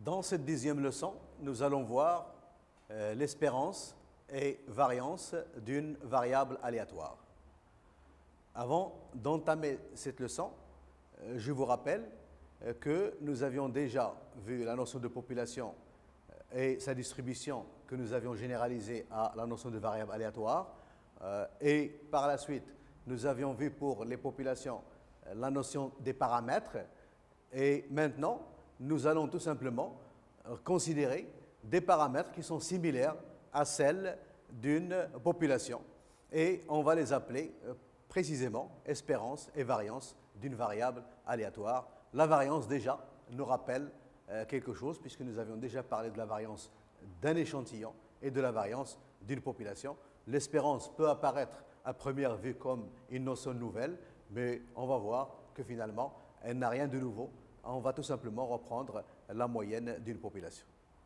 Dans cette 10e leçon, nous allons voir l'espérance et variance d'une variable aléatoire. Avant d'entamer cette leçon, je vous rappelle que nous avions déjà vu la notion de population et sa distribution que nous avions généralisée à la notion de variable aléatoire. Et par la suite, nous avions vu pour les populations la notion des paramètres. Et maintenant, nous allons tout simplement considérer des paramètres qui sont similaires à celles d'une population. Et on va les appeler précisément espérance et variance d'une variable aléatoire. La variance, déjà, nous rappelle quelque chose, puisque nous avions déjà parlé de la variance d'un échantillon et de la variance d'une population. L'espérance peut apparaître à première vue comme une notion nouvelle, mais on va voir que finalement, elle n'a rien de nouveau. On va tout simplement reprendre la moyenne d'une population.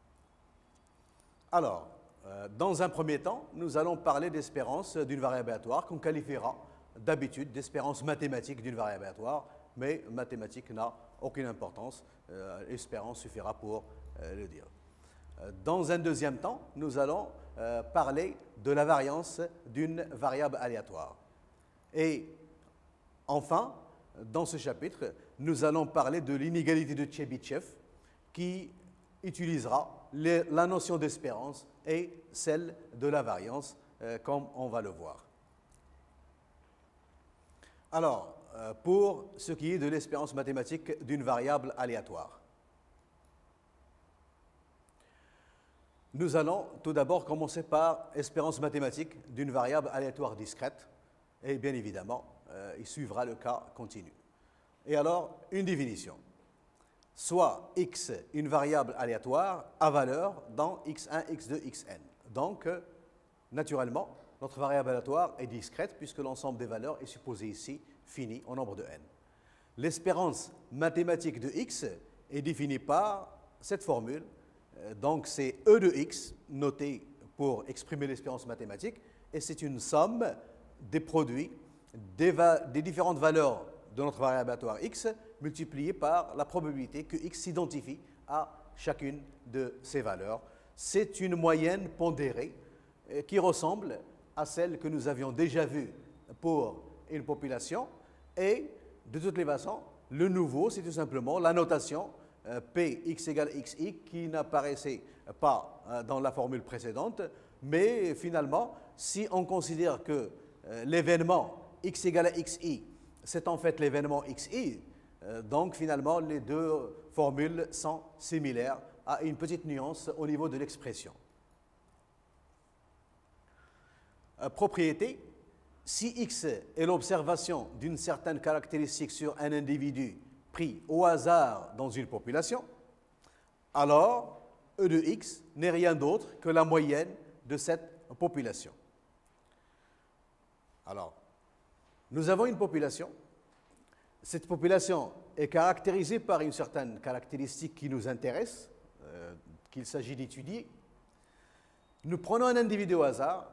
Alors, dans un premier temps, nous allons parler d'espérance d'une variable aléatoire qu'on qualifiera d'habitude d'espérance mathématique d'une variable aléatoire, mais mathématique n'a aucune importance. Espérance suffira pour le dire. Dans un deuxième temps, nous allons parler de la variance d'une variable aléatoire. Et enfin, dans ce chapitre, nous allons parler de l'inégalité de Tchebychev qui utilisera la notion d'espérance et celle de la variance, comme on va le voir. Alors, pour ce qui est de l'espérance mathématique d'une variable aléatoire, nous allons tout d'abord commencer par espérance mathématique d'une variable aléatoire discrète, et bien évidemment, il suivra le cas continu. Et alors, une définition. Soit x, une variable aléatoire à valeur dans x1, x2, xn. Donc, naturellement, notre variable aléatoire est discrète puisque l'ensemble des valeurs est supposé ici fini en nombre de n. L'espérance mathématique de x est définie par cette formule. Donc, c'est e de x, noté pour exprimer l'espérance mathématique, et c'est une somme des produits des différentes valeurs de notre variable aléatoire x multipliée par la probabilité que x s'identifie à chacune de ces valeurs. C'est une moyenne pondérée qui ressemble à celle que nous avions déjà vue pour une population. Et de toutes les façons, le nouveau, c'est tout simplement la notation P x égale xi qui n'apparaissait pas dans la formule précédente. Mais finalement, si on considère que l'événement x égale à xi, c'est en fait l'événement xi, donc finalement les deux formules sont similaires à une petite nuance au niveau de l'expression. Propriété, si x est l'observation d'une certaine caractéristique sur un individu pris au hasard dans une population, alors e de x n'est rien d'autre que la moyenne de cette population. Alors, nous avons une population. Cette population est caractérisée par une certaine caractéristique qui nous intéresse, qu'il s'agit d'étudier. Nous prenons un individu au hasard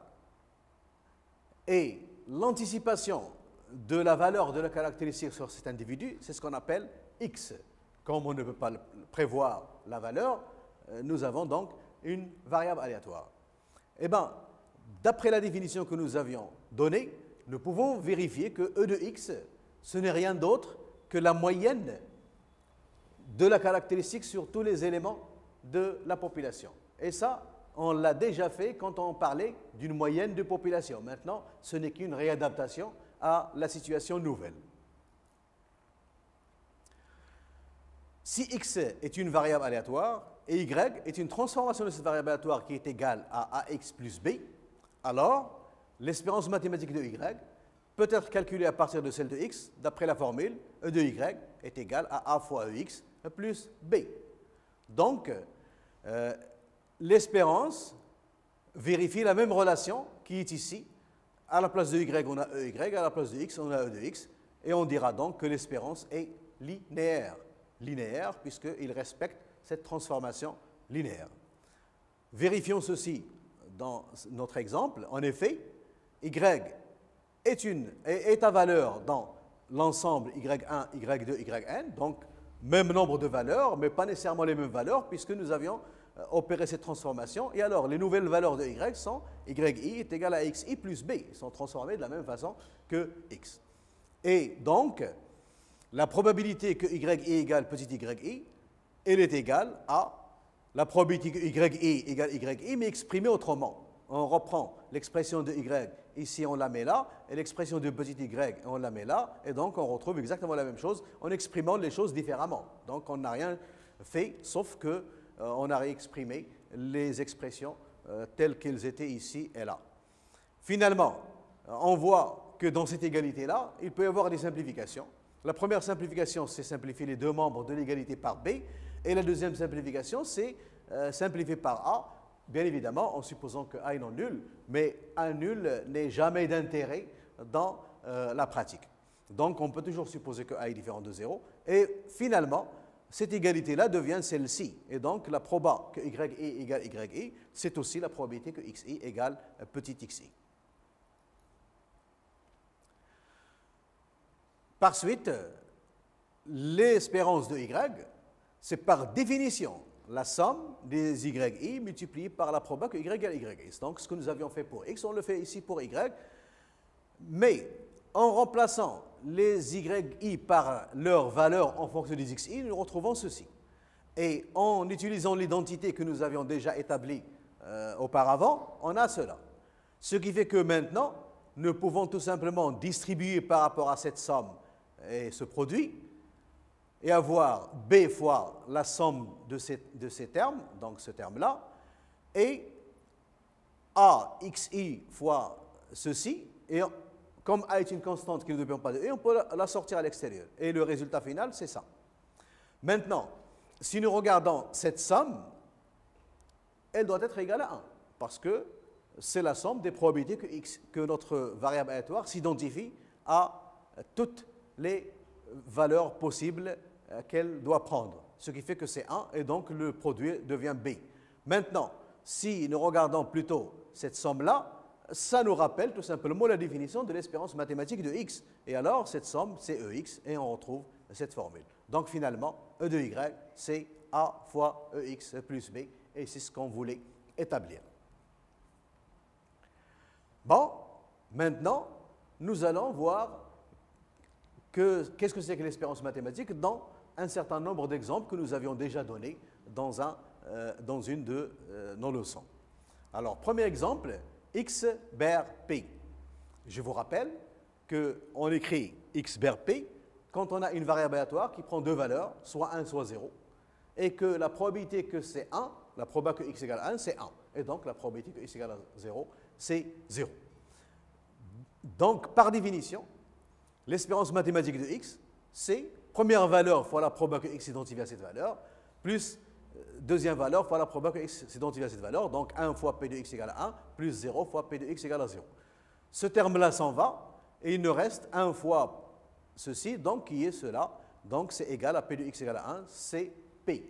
et l'anticipation de la valeur de la caractéristique sur cet individu, c'est ce qu'on appelle x. Comme on ne peut pas prévoir la valeur, nous avons donc une variable aléatoire. Eh bien, d'après la définition que nous avions donnée, nous pouvons vérifier que e de x, ce n'est rien d'autre que la moyenne de la caractéristique sur tous les éléments de la population. Et ça, on l'a déjà fait quand on parlait d'une moyenne de population. Maintenant, ce n'est qu'une réadaptation à la situation nouvelle. Si x est une variable aléatoire et y est une transformation de cette variable aléatoire qui est égale à ax plus b, alors l'espérance mathématique de y peut être calculée à partir de celle de x, d'après la formule e de y est égale à a fois ex plus b. Donc, l'espérance vérifie la même relation qui est ici. À la place de y, on a ey, à la place de x, on a e de x, et on dira donc que l'espérance est linéaire. Linéaire, puisqu'il respecte cette transformation linéaire. Vérifions ceci dans notre exemple. En effet, y est à valeur dans l'ensemble y1, y2, yn, donc même nombre de valeurs, mais pas nécessairement les mêmes valeurs, puisque nous avions opéré cette transformation. Et alors, les nouvelles valeurs de y sont yi est égal à xi plus b. Ils sont transformés de la même façon que x. Et donc, la probabilité que yi égale petit yi, elle est égale à la probabilité que yi égale yi, mais exprimée autrement. On reprend l'expression de y, ici on la met là, et l'expression de petit y, on la met là, et donc on retrouve exactement la même chose en exprimant les choses différemment. Donc on n'a rien fait, sauf qu'on a réexprimé les expressions telles qu'elles étaient ici et là. Finalement, on voit que dans cette égalité-là, il peut y avoir des simplifications. La première simplification, c'est simplifier les deux membres de l'égalité par b, et la deuxième simplification, c'est simplifier par a, bien évidemment en supposant que a est non nul, mais a nul n'est jamais d'intérêt dans la pratique. Donc on peut toujours supposer que a est différent de 0, et finalement, cette égalité-là devient celle-ci. Et donc la proba que yi égale yi, c'est aussi la probabilité que xi égale petit xi. Par suite, l'espérance de y, c'est par définition la somme des yi multipliée par la proba que y égale yi. Donc, ce que nous avions fait pour x, on le fait ici pour y. Mais en remplaçant les yi par leur valeur en fonction des xi, nous retrouvons ceci. Et en utilisant l'identité que nous avions déjà établie auparavant, on a cela. Ce qui fait que maintenant, nous pouvons tout simplement distribuer par rapport à cette somme et ce produit, et avoir b fois la somme de ces termes, donc ce terme-là, et a xi fois ceci, et comme a est une constante qui ne dépend pas de e, on peut la sortir à l'extérieur. Et le résultat final, c'est ça. Maintenant, si nous regardons cette somme, elle doit être égale à 1, parce que c'est la somme des probabilités que notre variable aléatoire s'identifie à toutes les valeurs possibles qu'elle doit prendre. Ce qui fait que c'est 1 et donc le produit devient b. Maintenant, si nous regardons plutôt cette somme-là, ça nous rappelle tout simplement la définition de l'espérance mathématique de x. Et alors, cette somme, c'est ex et on retrouve cette formule. Donc finalement, e de y, c'est a fois ex plus b et c'est ce qu'on voulait établir. Bon, maintenant, nous allons voir qu'est-ce que c'est que l'espérance mathématique dans un certain nombre d'exemples que nous avions déjà donnés dans une de nos leçons. Alors, premier exemple, x ber p. Je vous rappelle qu'on écrit x ber p quand on a une variable aléatoire qui prend deux valeurs, soit 1, soit 0, et que la probabilité que c'est 1, la probabilité que x égale 1, c'est 1. Et donc, la probabilité que x égale 0, c'est 0. Donc, par définition, l'espérance mathématique de x, c'est première valeur fois la probabilité que x s'identifie à cette valeur, plus deuxième valeur fois la probabilité que x s'identifie à cette valeur, donc 1 fois p de x égale à 1, plus 0 fois p de x égale à 0. Ce terme-là s'en va, et il nous reste 1 fois ceci, donc qui est cela, donc c'est égal à p de x égale à 1, c'est p.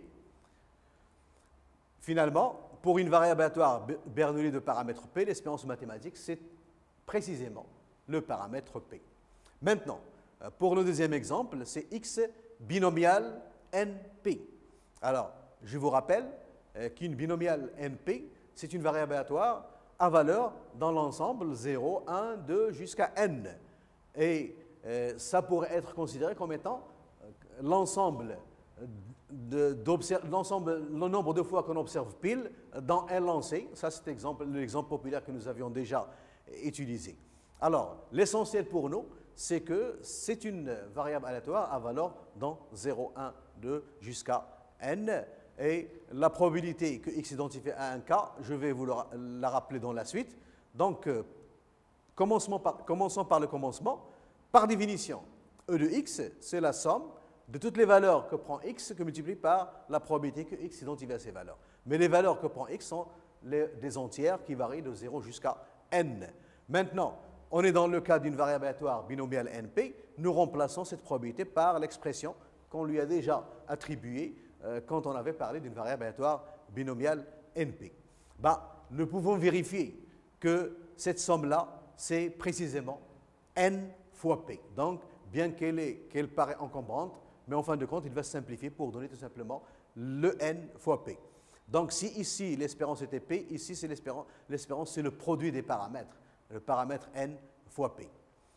Finalement, pour une variable aléatoire Bernoulli de paramètre p, l'espérance mathématique, c'est précisément le paramètre p. Maintenant, pour le deuxième exemple, c'est x binomial np. Alors, je vous rappelle qu'une binomiale np, c'est une variable aléatoire à valeur dans l'ensemble 0, 1, 2 jusqu'à n. Et ça pourrait être considéré comme étant l'ensemble, le nombre de fois qu'on observe pile dans un lancé. Ça, c'est l'exemple populaire que nous avions déjà utilisé. Alors, l'essentiel pour nous, c'est que c'est une variable aléatoire à valeur dans 0, 1, 2 jusqu'à n. Et la probabilité que x identifie à un cas, je vais vous la rappeler dans la suite. Donc, commençons par le commencement. Par définition, e de x, c'est la somme de toutes les valeurs que prend x que multiplie par la probabilité que x s'identifie à ces valeurs. Mais les valeurs que prend x sont des entières qui varient de 0 jusqu'à n. Maintenant, on est dans le cas d'une variable aléatoire binomiale np. Nous remplaçons cette probabilité par l'expression qu'on lui a déjà attribuée quand on avait parlé d'une variable aléatoire binomiale np. Nous pouvons vérifier que cette somme-là, c'est précisément n fois p. Donc, bien qu'elle paraît encombrante, mais en fin de compte, il va se simplifier pour donner tout simplement le n fois p. Donc si ici l'espérance était p, ici c'est l'espérance, c'est le produit des paramètres, le paramètre n fois p.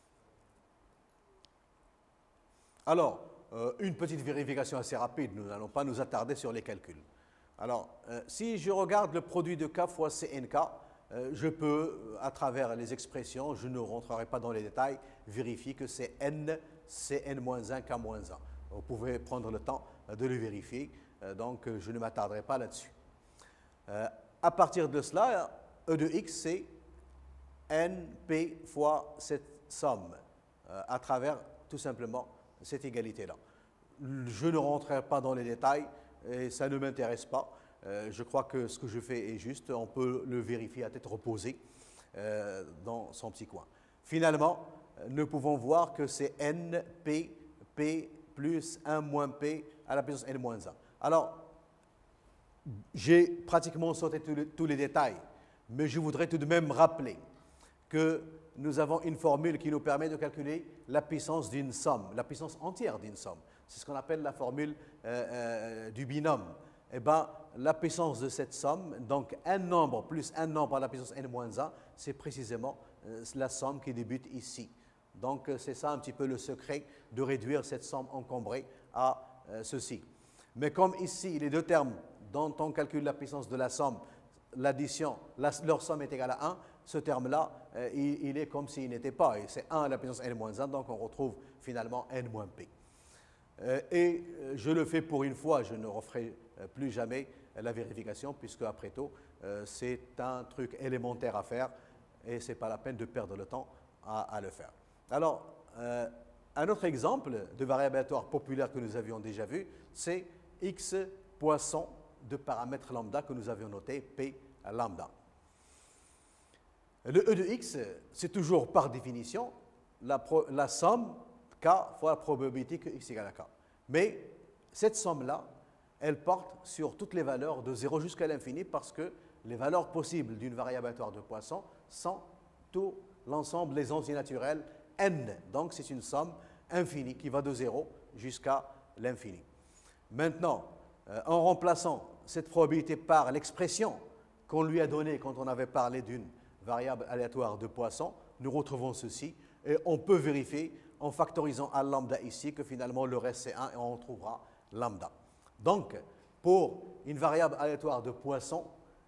Alors, une petite vérification assez rapide, nous n'allons pas nous attarder sur les calculs. Alors, si je regarde le produit de k fois cnk, je peux, à travers les expressions, je ne rentrerai pas dans les détails, vérifier que c'est n, c'est n-1, k-1. Vous pouvez prendre le temps de le vérifier, donc je ne m'attarderai pas là-dessus. À partir de cela, E de x, c'est np fois cette somme, à travers tout simplement cette égalité-là. Je ne rentrerai pas dans les détails, et ça ne m'intéresse pas. Je crois que ce que je fais est juste, on peut le vérifier à tête reposée dans son petit coin. Finalement, nous pouvons voir que c'est np, p plus 1 moins p à la puissance n-1. Alors, j'ai pratiquement sauté tous les détails, mais je voudrais tout de même rappeler que nous avons une formule qui nous permet de calculer la puissance d'une somme, la puissance entière d'une somme. C'est ce qu'on appelle la formule du binôme. Eh bien, la puissance de cette somme, donc un nombre plus un nombre à la puissance n-1, c'est précisément la somme qui débute ici. Donc, c'est ça un petit peu le secret de réduire cette somme encombrée à ceci. Mais comme ici, les deux termes dont on calcule la puissance de la somme, l'addition, leur somme est égale à 1, ce terme-là, il est comme s'il n'était pas. Et c'est 1 à la puissance n-1, donc on retrouve finalement n-p. Et je le fais pour une fois, je ne referai plus jamais la vérification, puisque après tout, c'est un truc élémentaire à faire et ce n'est pas la peine de perdre le temps à le faire. Alors, un autre exemple de variable aléatoire populaire que nous avions déjà vu, c'est x poisson de paramètre lambda que nous avions noté, p lambda. Le E de x, c'est toujours par définition la somme k fois la probabilité que x égale à k. Mais cette somme-là, elle porte sur toutes les valeurs de 0 jusqu'à l'infini parce que les valeurs possibles d'une variable aléatoire de Poisson sont tout l'ensemble des entiers naturels n. Donc c'est une somme infinie qui va de 0 jusqu'à l'infini. Maintenant, en remplaçant cette probabilité par l'expression qu'on lui a donnée quand on avait parlé d'une variable aléatoire de Poisson, nous retrouvons ceci et on peut vérifier en factorisant à lambda ici que finalement le reste c'est 1 et on trouvera lambda. Donc, pour une variable aléatoire de Poisson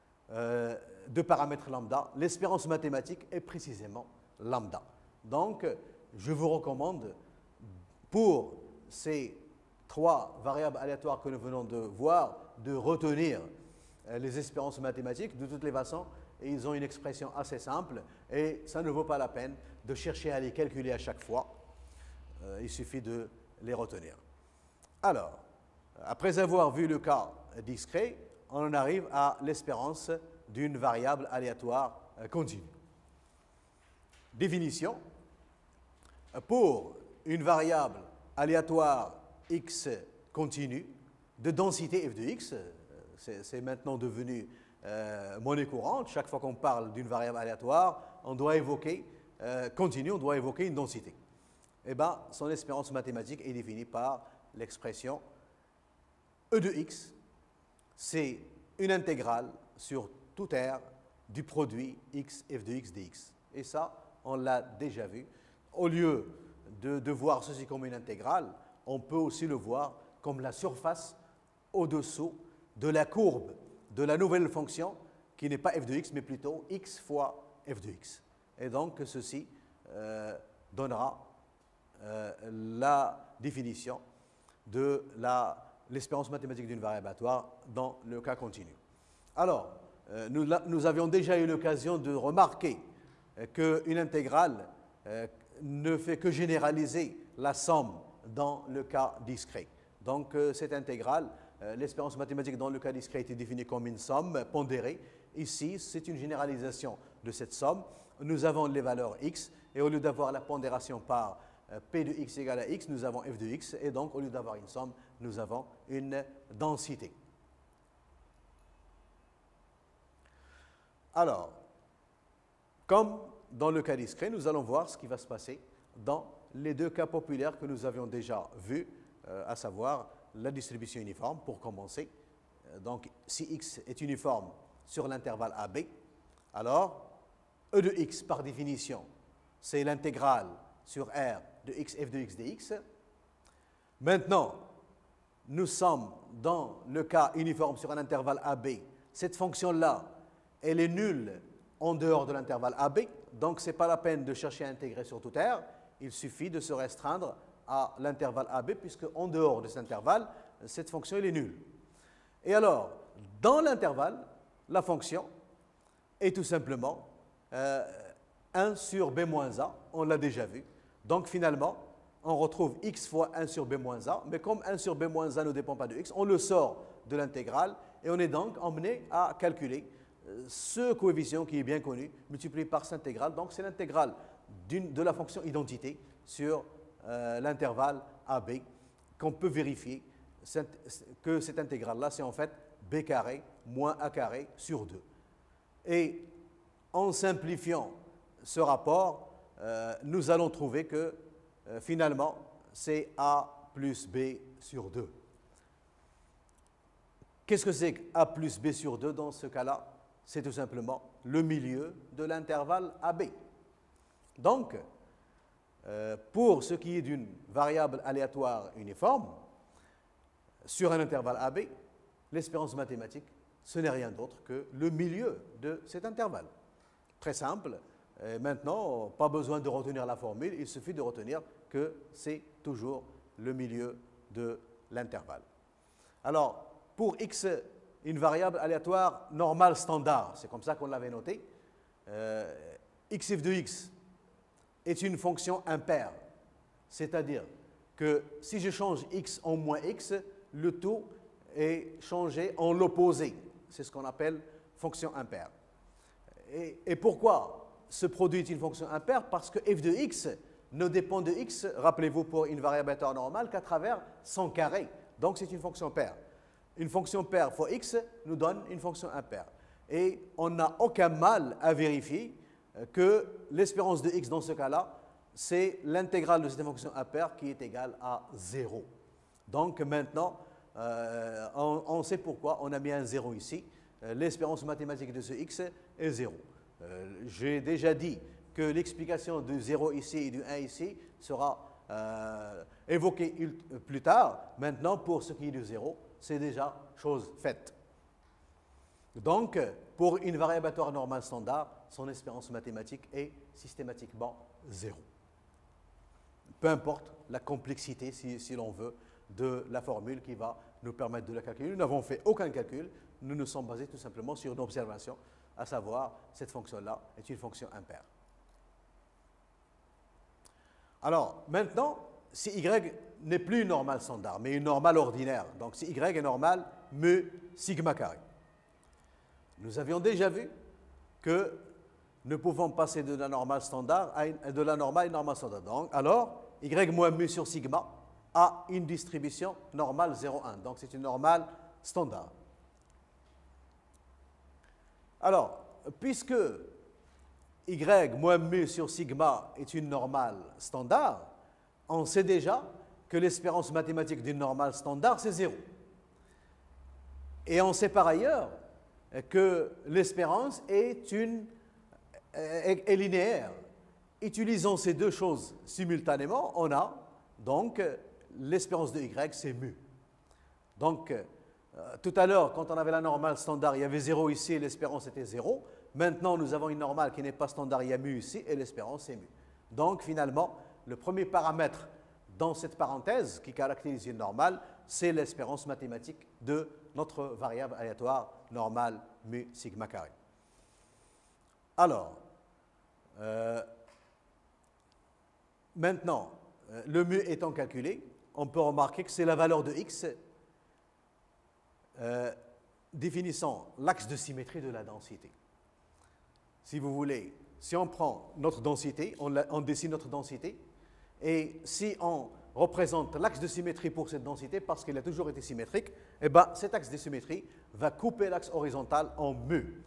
de paramètre lambda, l'espérance mathématique est précisément lambda. Donc, je vous recommande pour ces trois variables aléatoires que nous venons de voir, de retenir les espérances mathématiques. De toutes les façons, ils ont une expression assez simple et ça ne vaut pas la peine de chercher à les calculer à chaque fois. Il suffit de les retenir. Alors, après avoir vu le cas discret, on en arrive à l'espérance d'une variable aléatoire continue. Définition. Pour une variable aléatoire x continue de densité f de x, c'est maintenant devenu monnaie courante. Chaque fois qu'on parle d'une variable aléatoire, on doit évoquer continue, on doit évoquer une densité. Eh bien, son espérance mathématique est définie par l'expression E de x, c'est une intégrale sur tout R du produit x f de x dx. Et ça, on l'a déjà vu. Au lieu de voir ceci comme une intégrale, on peut aussi le voir comme la surface au-dessous de la courbe de la nouvelle fonction qui n'est pas f de x, mais plutôt x fois f de x. Et donc, ceci donnera la définition de l'espérance mathématique d'une variable aléatoire dans le cas continu. Alors, nous avions déjà eu l'occasion de remarquer qu'une intégrale ne fait que généraliser la somme dans le cas discret. Donc, cette intégrale, l'espérance mathématique dans le cas discret est définie comme une somme pondérée. Ici, c'est une généralisation de cette somme. Nous avons les valeurs x, et au lieu d'avoir la pondération par p de x égale à x, nous avons f de x, et donc au lieu d'avoir une somme, nous avons une densité. Alors, comme dans le cas discret, nous allons voir ce qui va se passer dans les deux cas populaires que nous avions déjà vus à savoir la distribution uniforme pour commencer. Donc, si x est uniforme sur l'intervalle AB, alors E de x, par définition, c'est l'intégrale sur R de x f de x dx. Maintenant, nous sommes dans le cas uniforme sur un intervalle AB. Cette fonction-là, elle est nulle en dehors de l'intervalle AB, donc ce n'est pas la peine de chercher à intégrer sur tout R, il suffit de se restreindre à l'intervalle AB, puisque en dehors de cet intervalle, cette fonction elle est nulle. Et alors, dans l'intervalle, la fonction est tout simplement 1 sur b moins a, on l'a déjà vu. Donc finalement, on retrouve x fois 1 sur b moins a, mais comme 1 sur b moins a ne dépend pas de x, on le sort de l'intégrale et on est donc emmené à calculer ce coefficient qui est bien connu, multiplié par cette intégrale. Donc c'est l'intégrale de la fonction identité sur l'intervalle AB qu'on peut vérifier que cette intégrale-là, c'est en fait b carré moins a carré sur 2. Et en simplifiant ce rapport, nous allons trouver que finalement, c'est a plus b sur 2. Qu'est-ce que c'est que a plus b sur 2 dans ce cas-là? C'est tout simplement le milieu de l'intervalle AB. Donc, pour ce qui est d'une variable aléatoire uniforme, sur un intervalle AB, l'espérance mathématique, ce n'est rien d'autre que le milieu de cet intervalle. Très simple. Et maintenant, pas besoin de retenir la formule, il suffit de retenir que c'est toujours le milieu de l'intervalle. Alors, pour x, une variable aléatoire normale standard, c'est comme ça qu'on l'avait noté, x f de x est une fonction impaire, c'est-à-dire que si je change x en moins x, le tout est changé en l'opposé. C'est ce qu'on appelle fonction impaire. Et pourquoi ce produit est une fonction impaire? Parce que f de x ne dépend de x, rappelez-vous, pour une variable aléatoire normale, qu'à travers son carré. Donc c'est une fonction paire. Une fonction paire fois x nous donne une fonction impaire. Et on n'a aucun mal à vérifier que l'espérance de x dans ce cas-là, c'est l'intégrale de cette fonction impaire qui est égale à 0. Donc maintenant, on sait pourquoi on a mis un 0 ici. L'espérance mathématique de ce x est 0. J'ai déjà dit que l'explication du 0 ici et du 1 ici sera évoquée plus tard. Maintenant, pour ce qui est du 0, c'est déjà chose faite. Donc, pour une variable aléatoire normale standard, son espérance mathématique est systématiquement 0. Peu importe la complexité, si l'on veut, de la formule qui va nous permettre de la calculer. Nous n'avons fait aucun calcul, nous nous sommes basés tout simplement sur une observation, à savoir cette fonction-là est une fonction impaire. Alors, maintenant, si y n'est plus une normale standard, mais une normale ordinaire, donc si y est normale, mu sigma carré. Nous avions déjà vu que nous pouvons passer de la normale standard à une normale standard. Donc, alors, y moins mu sur sigma a une distribution normale 0,1. Donc, c'est une normale standard. Alors, puisque y moins mu sur sigma est une normale standard, on sait déjà que l'espérance mathématique d'une normale standard, c'est 0. Et on sait par ailleurs que l'espérance est linéaire. Utilisant ces deux choses simultanément, on a donc l'espérance de y, c'est mu. Donc, tout à l'heure, quand on avait la normale standard, il y avait 0 ici et l'espérance était 0. Maintenant, nous avons une normale qui n'est pas standard, il y a mu ici et l'espérance est mu. Donc, finalement, le premier paramètre dans cette parenthèse qui caractérise une normale, c'est l'espérance mathématique de notre variable aléatoire normale mu sigma carré. Alors, maintenant, le mu étant calculé, on peut remarquer que c'est la valeur de x définissant l'axe de symétrie de la densité. Si vous voulez, si on prend notre densité, on dessine notre densité, et si on représente l'axe de symétrie pour cette densité, parce qu'elle a toujours été symétrique, eh bien, cet axe de symétrie va couper l'axe horizontal en mu.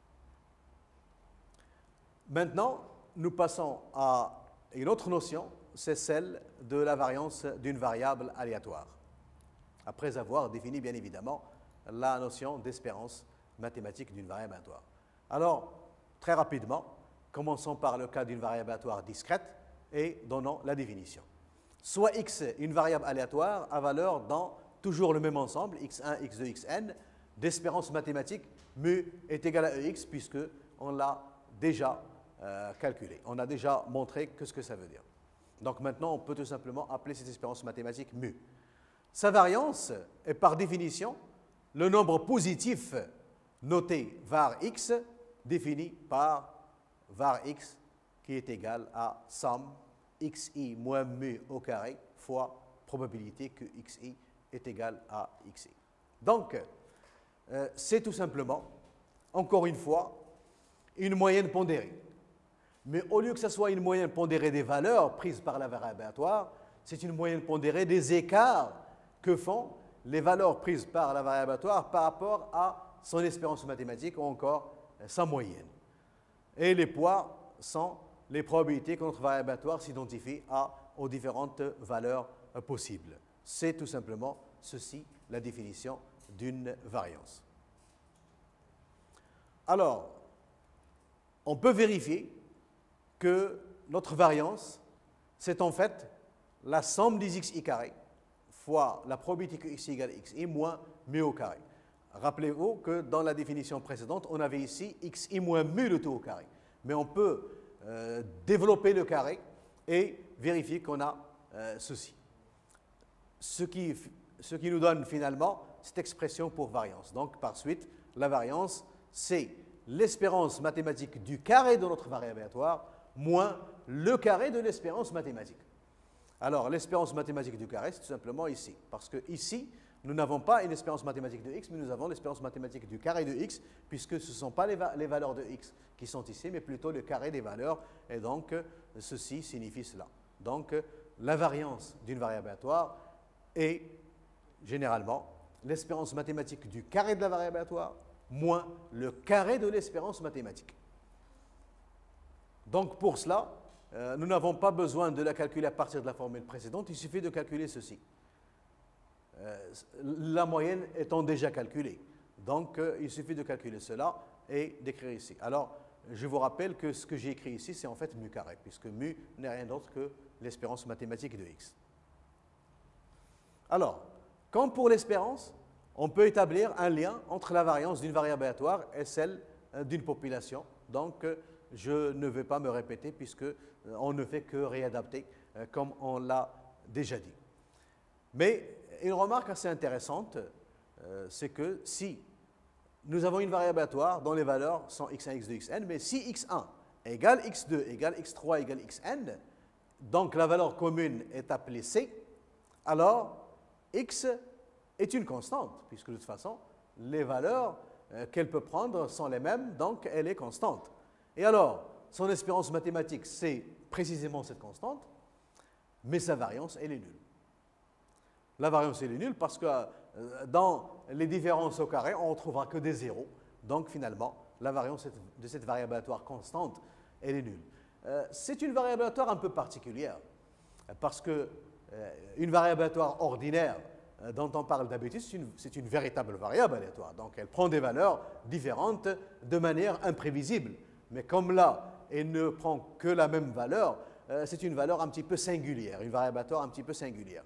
Maintenant, nous passons à une autre notion c'est celle de la variance d'une variable aléatoire, après avoir défini bien évidemment la notion d'espérance mathématique d'une variable aléatoire. Alors, très rapidement, commençons par le cas d'une variable aléatoire discrète et donnons la définition. Soit x est une variable aléatoire à valeur dans toujours le même ensemble, x1, x2, xn, d'espérance mathématique, mu est égal à ex, puisqu'on l'a déjà calculé. On a déjà montré ce que ça veut dire. Donc maintenant, on peut tout simplement appeler cette espérance mathématique mu. Sa variance est par définition le nombre positif noté var x, défini par var x qui est égal à somme xi moins mu au carré fois probabilité que xi est égal à xi. Donc, c'est tout simplement, encore une fois, une moyenne pondérée. Mais au lieu que ce soit une moyenne pondérée des valeurs prises par la variable aléatoire, c'est une moyenne pondérée des écarts que font les valeurs prises par la variable aléatoire par rapport à son espérance mathématique ou encore sa moyenne. Et les poids sont les probabilités que notre variable aléatoire s'identifie aux différentes valeurs possibles. C'est tout simplement ceci la définition d'une variance. Alors, on peut vérifier que notre variance, c'est en fait la somme des xi carré fois la probabilité que xi égale xi moins mu au carré. Rappelez-vous que dans la définition précédente, on avait ici xi moins mu le tout au carré. Mais on peut développer le carré et vérifier qu'on a ceci. Ce qui nous donne finalement cette expression pour variance. Donc, par suite, la variance, c'est l'espérance mathématique du carré de notre variable aléatoire moins le carré de l'espérance mathématique. Alors, l'espérance mathématique du carré, c'est tout simplement ici. Parce que ici, nous n'avons pas une espérance mathématique de x, mais nous avons l'espérance mathématique du carré de x, puisque ce ne sont pas les valeurs de x qui sont ici, mais plutôt le carré des valeurs. Et donc, ceci signifie cela. Donc, la variance d'une variable aléatoire est généralement l'espérance mathématique du carré de la variable aléatoire moins le carré de l'espérance mathématique. Donc, pour cela, nous n'avons pas besoin de la calculer à partir de la formule précédente, il suffit de calculer ceci. La moyenne étant déjà calculée. Donc, il suffit de calculer cela et d'écrire ici. Alors, je vous rappelle que ce que j'ai écrit ici, c'est en fait mu carré, puisque mu n'est rien d'autre que l'espérance mathématique de x. Alors, comme pour l'espérance, on peut établir un lien entre la variance d'une variable aléatoire et celle d'une population. Donc, je ne vais pas me répéter puisqu'on ne fait que réadapter comme on l'a déjà dit. Mais une remarque assez intéressante, c'est que si nous avons une variable aléatoire dont les valeurs sont x1, x2, xn, mais si x1 égale x2 égale x3 égale xn, donc la valeur commune est appelée c, alors x est une constante, puisque de toute façon, les valeurs qu'elle peut prendre sont les mêmes, donc elle est constante. Et alors, son espérance mathématique, c'est précisément cette constante, mais sa variance, elle est nulle. La variance, elle est nulle parce que dans les différences au carré, on ne trouvera que des zéros. Donc finalement, la variance de cette variable aléatoire constante, elle est nulle. C'est une variable aléatoire un peu particulière, parce qu'une variable aléatoire ordinaire dont on parle d'habitude, c'est une véritable variable aléatoire. Donc elle prend des valeurs différentes de manière imprévisible. Mais comme là, elle ne prend que la même valeur, c'est une valeur un petit peu singulière, une variable aléatoire un petit peu singulière.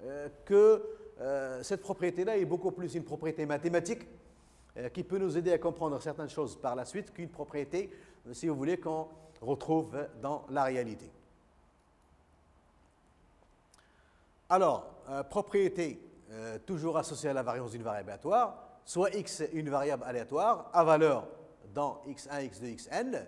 Cette propriété-là est beaucoup plus une propriété mathématique qui peut nous aider à comprendre certaines choses par la suite qu'une propriété, si vous voulez, qu'on retrouve dans la réalité. Alors, propriété toujours associée à la variance d'une variable aléatoire, soit x est une variable aléatoire à valeur dans x1, x2, xn.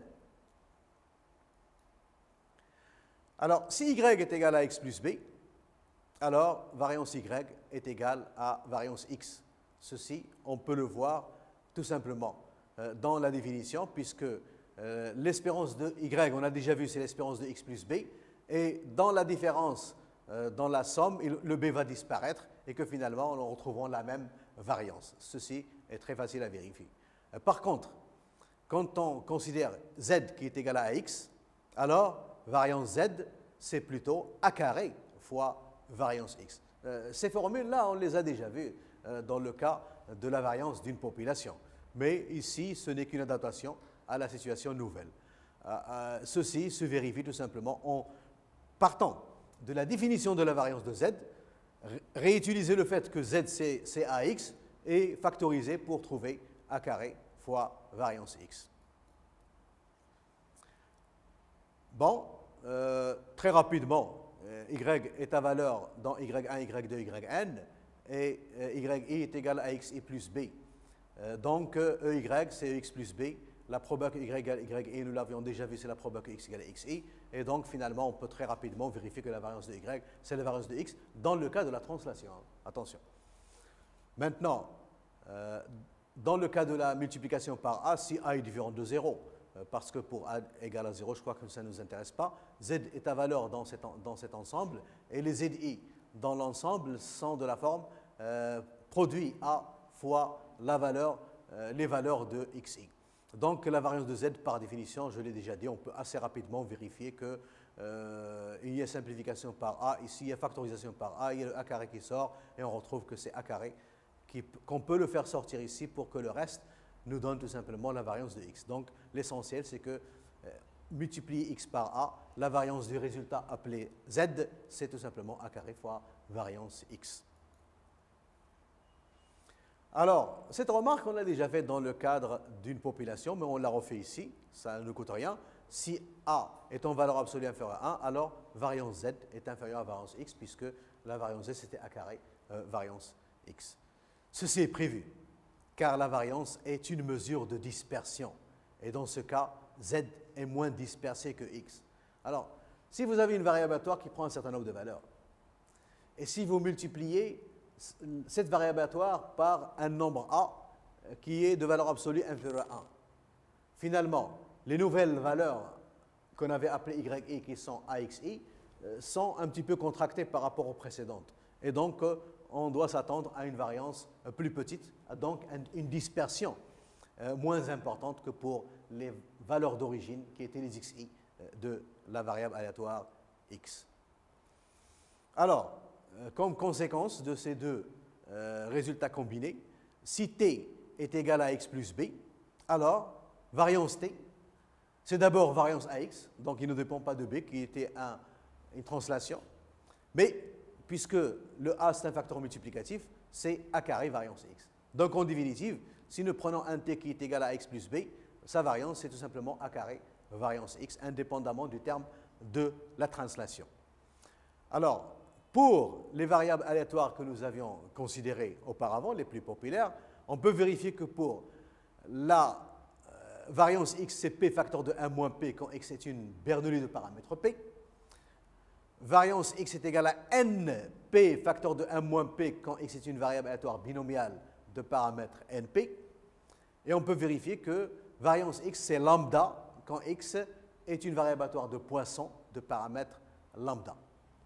Alors, si y est égal à x plus b, alors variance y est égale à variance x. Ceci, on peut le voir tout simplement dans la définition, puisque l'espérance de y, on a déjà vu, c'est l'espérance de x plus b, et dans la différence, dans la somme, le b va disparaître, et que finalement, nous retrouvons la même variance. Ceci est très facile à vérifier. Par contre, quand on considère z qui est égal à x, alors variance z c'est plutôt a carré fois variance x. Ces formules-là, on les a déjà vues dans le cas de la variance d'une population. Mais ici, ce n'est qu'une adaptation à la situation nouvelle. Ceci se vérifie tout simplement en partant de la définition de la variance de z, réutiliser le fait que z c'est ax et factoriser pour trouver a carré fois variance x. Bon, très rapidement, y est à valeur dans y1, y2, yn, et yi est égal à xi plus b. Donc, ey, c'est x plus b. La proba que y égale y, nous l'avions déjà vu, c'est la proba que x égale xi. Et donc, finalement, on peut très rapidement vérifier que la variance de y, c'est la variance de x dans le cas de la translation. Attention. Maintenant, dans le cas de la multiplication par a, si a est différent de 0, parce que pour a égale à 0, je crois que ça ne nous intéresse pas, z est à valeur dans cet ensemble, et les zi dans l'ensemble sont de la forme produit a fois la valeur, les valeurs de xi. Donc la variance de z, par définition, je l'ai déjà dit, on peut assez rapidement vérifier qu'il y a simplification par a, ici il y a factorisation par a, il y a le a carré qui sort, et on retrouve que c'est a carré qu'on peut le faire sortir ici pour que le reste nous donne tout simplement la variance de x. Donc l'essentiel, c'est que multiplier x par a, la variance du résultat appelé z, c'est tout simplement a carré fois variance x. Alors, cette remarque, on l'a déjà faite dans le cadre d'une population, mais on la refait ici, ça ne coûte rien. Si a est en valeur absolue inférieure à 1, alors variance z est inférieure à variance x, puisque la variance z, c'était a carré variance x. Ceci est prévu, car la variance est une mesure de dispersion. Et dans ce cas, z est moins dispersé que x. Alors, si vous avez une variable aléatoire qui prend un certain nombre de valeurs, et si vous multipliez cette variable aléatoire par un nombre a qui est de valeur absolue inférieure à 1, finalement, les nouvelles valeurs qu'on avait appelées yi qui sont axi sont un petit peu contractées par rapport aux précédentes. Et donc, on doit s'attendre à une variance plus petite, donc une dispersion moins importante que pour les valeurs d'origine qui étaient les xi de la variable aléatoire x. Alors, comme conséquence de ces deux résultats combinés, si t est égal à x plus b, alors variance t, c'est d'abord variance ax, donc il ne dépend pas de b, qui était une translation, mais puisque le a c'est un facteur multiplicatif, c'est a carré variance x. Donc en définitive, si nous prenons un t qui est égal à x plus b, sa variance c'est tout simplement a carré variance x, indépendamment du terme de la translation. Alors, pour les variables aléatoires que nous avions considérées auparavant, les plus populaires, on peut vérifier que pour la variance x, c'est p facteur de 1 moins p quand x est une Bernoulli de paramètre p. Variance x est égale à np facteur de 1 moins p quand x est une variable aléatoire binomiale de paramètre np. Et on peut vérifier que variance x, c'est lambda quand x est une variable aléatoire de Poisson de paramètre lambda.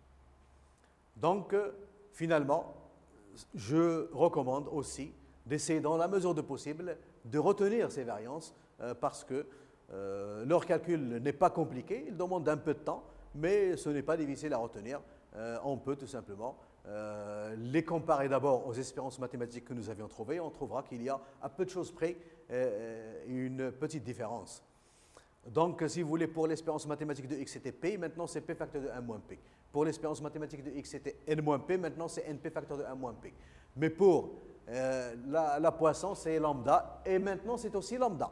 Donc, finalement, je recommande aussi d'essayer, dans la mesure du possible, de retenir ces variances parce que leur calcul n'est pas compliqué, il demande un peu de temps, mais ce n'est pas difficile à retenir. On peut tout simplement les comparer d'abord aux espérances mathématiques que nous avions trouvées. On trouvera qu'il y a à peu de choses près une petite différence. Donc, si vous voulez, pour l'espérance mathématique de x, c'était p, maintenant c'est p facteur de 1 moins p. Pour l'espérance mathématique de x, c'était n moins p, maintenant c'est np facteur de 1 moins p. Mais pour la Poisson, c'est lambda, et maintenant c'est aussi lambda.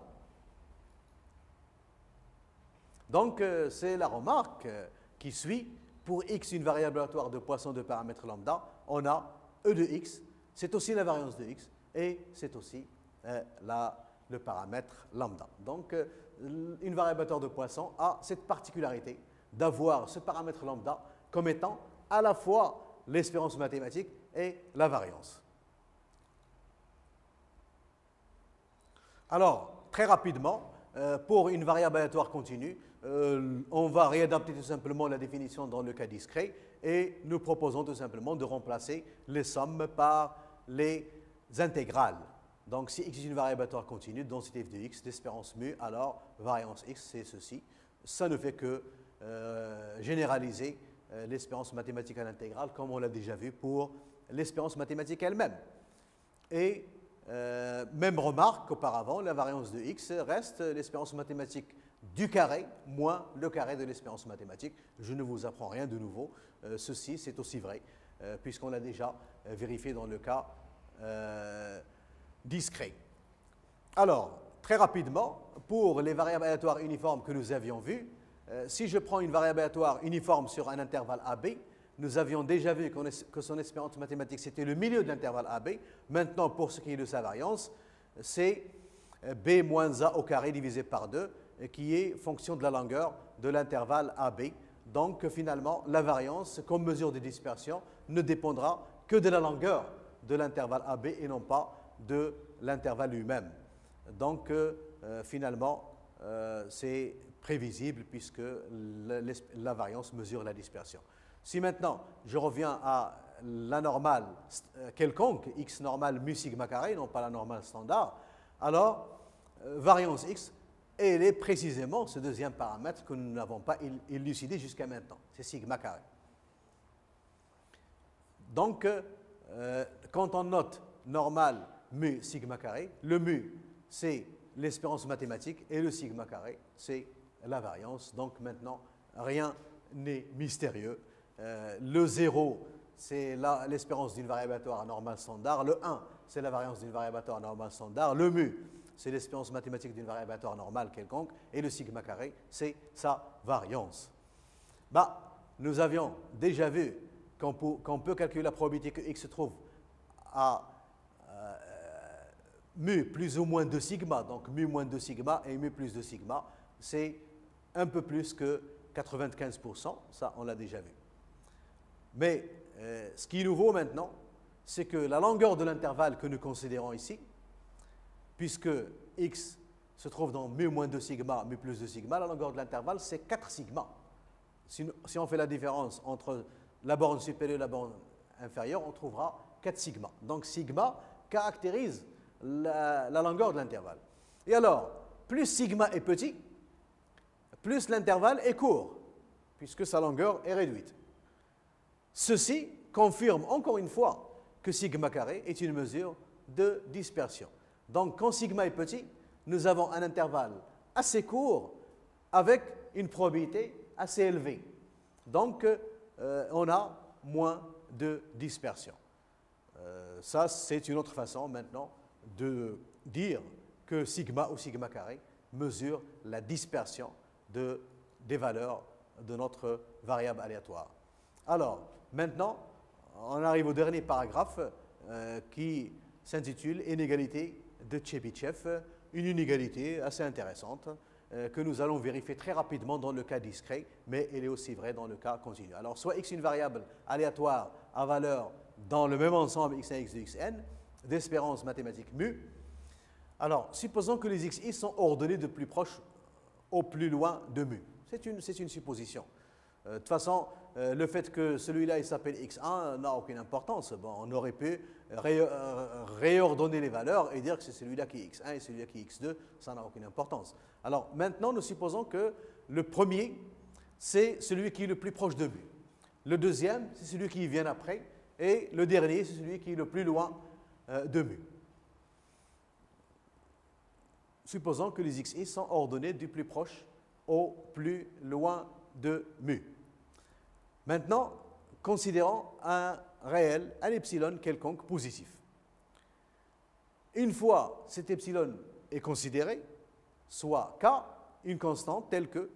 Donc, c'est la remarque qui suit. Pour x, une variable aléatoire de Poisson de paramètre lambda, on a e de x, c'est aussi la variance de x, et c'est aussi le paramètre lambda. Donc, une variable aléatoire de Poisson a cette particularité d'avoir ce paramètre lambda comme étant à la fois l'espérance mathématique et la variance. Alors, très rapidement, pour une variable aléatoire continue, on va réadapter tout simplement la définition dans le cas discret et nous proposons tout simplement de remplacer les sommes par les intégrales. Donc, si x est une variable aléatoire continue, densité f de x, d'espérance mu, alors variance x, c'est ceci. Ça ne fait que généraliser l'espérance mathématique à l'intégrale, comme on l'a déjà vu pour l'espérance mathématique elle-même. Et même remarque qu'auparavant, la variance de x reste l'espérance mathématique du carré moins le carré de l'espérance mathématique. Je ne vous apprends rien de nouveau. Ceci, c'est aussi vrai, puisqu'on l'a déjà vérifié dans le cas discret. Alors, très rapidement, pour les variables aléatoires uniformes que nous avions vues, si je prends une variable aléatoire uniforme sur un intervalle AB, nous avions déjà vu que son espérance mathématique, c'était le milieu de l'intervalle AB. Maintenant, pour ce qui est de sa variance, c'est B moins A au carré divisé par 2, qui est fonction de la longueur de l'intervalle AB. Donc, finalement, la variance, comme mesure de dispersion, ne dépendra que de la longueur de l'intervalle AB et non pas de l'intervalle lui-même. Donc, finalement, c'est prévisible puisque la variance mesure la dispersion. Si maintenant, je reviens à la normale quelconque, x normale mu sigma carré, non pas la normale standard, alors, variance x, elle est précisément ce deuxième paramètre que nous n'avons pas élucidé jusqu'à maintenant, c'est sigma carré. Donc, quand on note normale mu sigma carré, le mu, c'est l'espérance mathématique et le sigma carré, c'est la variance. Donc maintenant, rien n'est mystérieux. Le 0, c'est l'espérance d'une variable aléatoire normale standard. Le 1, c'est la variance d'une variable aléatoire normale standard. Le mu, c'est l'espérance mathématique d'une variable aléatoire normale quelconque. Et le sigma carré, c'est sa variance. Nous avions déjà vu qu'on peut calculer la probabilité que x se trouve à mu plus ou moins 2 sigma, donc mu moins 2 sigma et mu plus 2 sigma, c'est un peu plus que 95%, ça on l'a déjà vu. Mais ce qui est nouveau maintenant, c'est que la longueur de l'intervalle que nous considérons ici, puisque x se trouve dans mu moins 2 sigma, mu plus 2 sigma, la longueur de l'intervalle c'est 4 sigma. Si on fait la différence entre la borne supérieure et la borne inférieure, on trouvera 4 sigma. Donc sigma caractérise la longueur de l'intervalle. Et alors, plus sigma est petit, plus l'intervalle est court, puisque sa longueur est réduite. Ceci confirme encore une fois que sigma carré est une mesure de dispersion. Donc, quand sigma est petit, nous avons un intervalle assez court avec une probabilité assez élevée. Donc, on a moins de dispersion. Ça, c'est une autre façon maintenant de dire que sigma ou sigma carré mesure la dispersion des valeurs de notre variable aléatoire. Alors, maintenant, on arrive au dernier paragraphe qui s'intitule « Inégalité de Tchebychev », une inégalité assez intéressante que nous allons vérifier très rapidement dans le cas discret, mais elle est aussi vraie dans le cas continu. Alors, soit x une variable aléatoire à valeur dans le même ensemble xn, x de xn, d'espérance mathématique mu. Alors, supposons que les xi sont ordonnés de plus proche au plus loin de mu. C'est une supposition. De toute façon, le fait que celui-là il s'appelle x1 n'a aucune importance. Bon, on aurait pu réordonner les valeurs et dire que c'est celui-là qui est x1 et celui-là qui est x2, ça n'a aucune importance. Alors maintenant, nous supposons que le premier, c'est celui qui est le plus proche de mu. Le deuxième, c'est celui qui vient après. Et le dernier, c'est celui qui est le plus loin de mu. Supposons que les xi sont ordonnés du plus proche au plus loin de mu. Maintenant, considérons un réel, un epsilon quelconque positif. Une fois cet epsilon est considéré, soit k, une constante telle que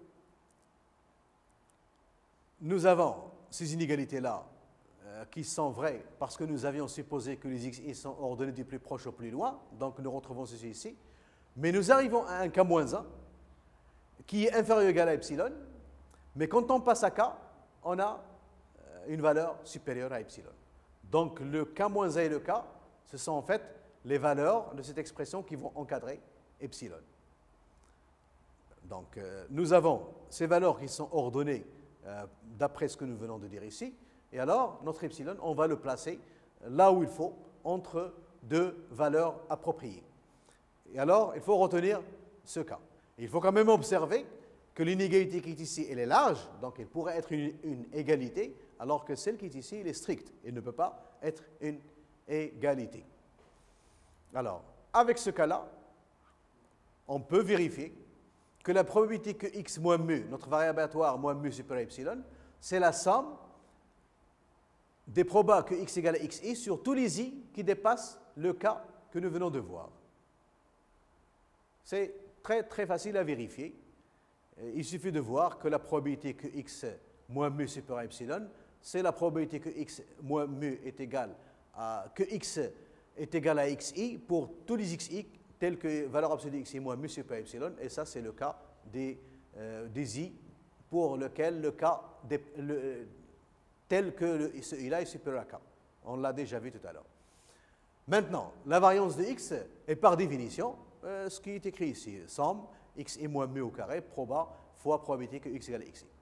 nous avons ces inégalités-là qui sont vraies parce que nous avions supposé que les xi sont ordonnés du plus proche au plus loin, donc nous retrouvons ceci ici, mais nous arrivons à un k-1 qui est inférieur ou égal à epsilon, mais quand on passe à k, on a une valeur supérieure à epsilon. Donc le k-1 et le k, ce sont en fait les valeurs de cette expression qui vont encadrer epsilon. Donc nous avons ces valeurs qui sont ordonnées d'après ce que nous venons de dire ici, et alors notre epsilon, on va le placer là où il faut, entre deux valeurs appropriées. Et alors, il faut retenir ce cas. Il faut quand même observer que l'inégalité qui est ici, elle est large, donc elle pourrait être une égalité, alors que celle qui est ici, elle est stricte. Elle ne peut pas être une égalité. Alors, avec ce cas-là, on peut vérifier que la probabilité que x moins mu, notre variable aléatoire moins mu supérieur à epsilon, c'est la somme des probas que x égale à xi sur tous les i qui dépassent le cas que nous venons de voir. C'est très très facile à vérifier. Il suffit de voir que la probabilité que x moins mu supérieur à epsilon, c'est la probabilité que x moins mu est égal à, que x est égal à xi pour tous les xi tels que valeur absolue xi moins mu supérieur à epsilon, et ça c'est le cas des i pour lequel le cas tel que ce i-là est supérieur à k. On l'a déjà vu tout à l'heure. Maintenant, la variance de x est par définition ce qui est écrit ici, somme xi moins mu au carré, proba fois probabilité que x égale à xi.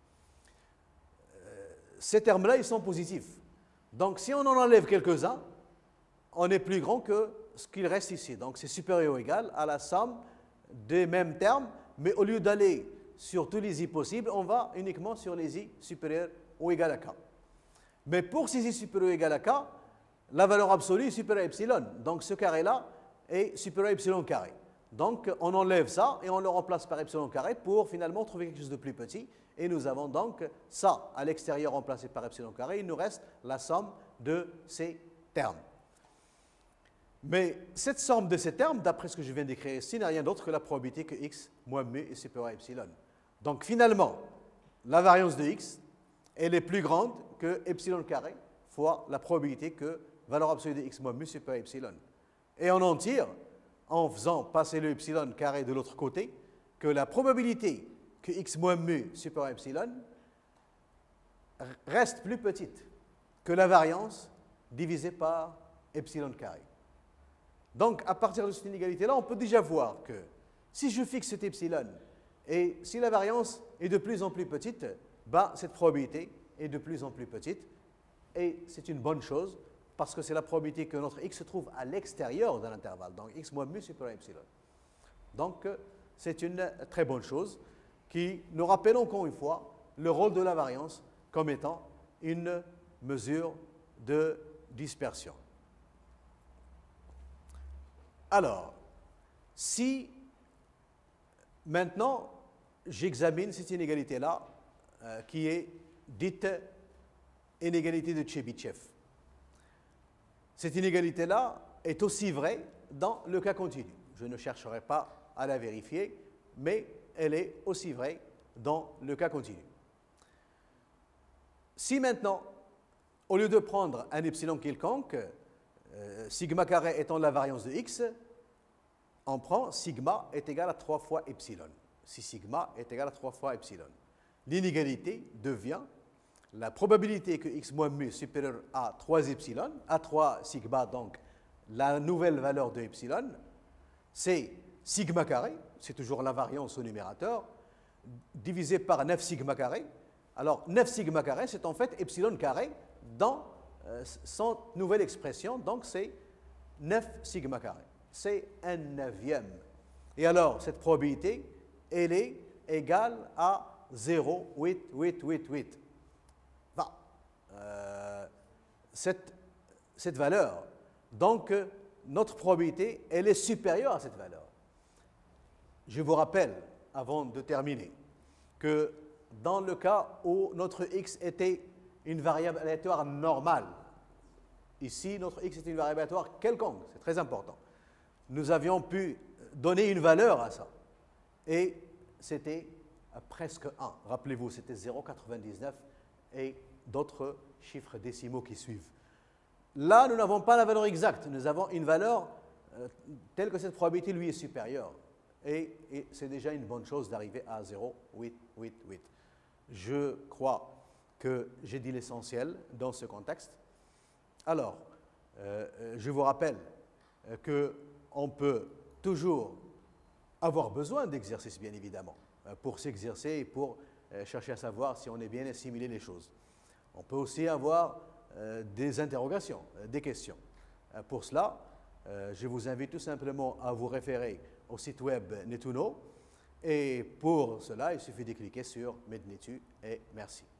Ces termes-là, ils sont positifs. Donc, si on en enlève quelques-uns, on est plus grand que ce qu'il reste ici. Donc, c'est supérieur ou égal à la somme des mêmes termes, mais au lieu d'aller sur tous les i possibles, on va uniquement sur les i supérieurs ou égal à k. Mais pour ces i supérieurs ou égal à k, la valeur absolue est supérieure à epsilon. Donc, ce carré-là est supérieur à epsilon carré. Donc, on enlève ça et on le remplace par epsilon carré pour finalement trouver quelque chose de plus petit. Et nous avons donc ça à l'extérieur remplacé par epsilon carré. Il nous reste la somme de ces termes. Mais cette somme de ces termes, d'après ce que je viens d'écrire ici, n'est rien d'autre que la probabilité que x moins mu est supérieur à epsilon. Donc, finalement, la variance de x, elle est plus grande que epsilon carré fois la probabilité que valeur absolue de x moins mu supérieur à epsilon. Et on en tire, en faisant passer le epsilon carré de l'autre côté, que la probabilité que x moins mu supérieur à epsilon reste plus petite que la variance divisée par epsilon carré. Donc, à partir de cette inégalité-là, on peut déjà voir que si je fixe cet epsilon et si la variance est de plus en plus petite, ben, cette probabilité est de plus en plus petite. Et c'est une bonne chose parce que c'est la probabilité que notre x se trouve à l'extérieur de l'intervalle. Donc, x moins mu supérieur à epsilon. Donc, c'est une très bonne chose qui nous rappelle encore une fois le rôle de la variance comme étant une mesure de dispersion. Alors, si maintenant j'examine cette inégalité-là, qui est dite inégalité de Chebyshev, cette inégalité-là est aussi vraie dans le cas continu. Je ne chercherai pas à la vérifier, mais elle est aussi vraie dans le cas continu. Si maintenant, au lieu de prendre un epsilon quelconque, sigma carré étant la variance de x, on prend sigma est égal à 3 fois epsilon. Si sigma est égal à 3 fois epsilon, l'inégalité devient la probabilité que x moins mu est supérieur à 3 epsilon, à 3 sigma, donc la nouvelle valeur de epsilon, c'est sigma carré, c'est toujours la variance au numérateur, divisé par 9 sigma carré. Alors, 9 sigma carré, c'est en fait epsilon carré dans son nouvelle expression, donc c'est 9 sigma carré. C'est un neuvième. Et alors, cette probabilité, elle est égale à 0,8888. Enfin, cette valeur, donc notre probabilité, elle est supérieure à cette valeur. Je vous rappelle, avant de terminer, que dans le cas où notre x était une variable aléatoire normale, ici, notre x est une variable aléatoire quelconque, c'est très important. Nous avions pu donner une valeur à ça, et c'était presque 1. Rappelez-vous, c'était 0,99 et d'autres chiffres décimaux qui suivent. Là, nous n'avons pas la valeur exacte, nous avons une valeur telle que cette probabilité lui est supérieure. Et c'est déjà une bonne chose d'arriver à 0,888. Je crois que j'ai dit l'essentiel dans ce contexte. Alors, je vous rappelle qu'on peut toujours avoir besoin d'exercice, bien évidemment, pour s'exercer et pour chercher à savoir si on est bien assimilé les choses. On peut aussi avoir des interrogations, des questions. Pour cela, je vous invite tout simplement à vous référer au site web Netuno Et pour cela, il suffit de cliquer sur Mednetu et merci.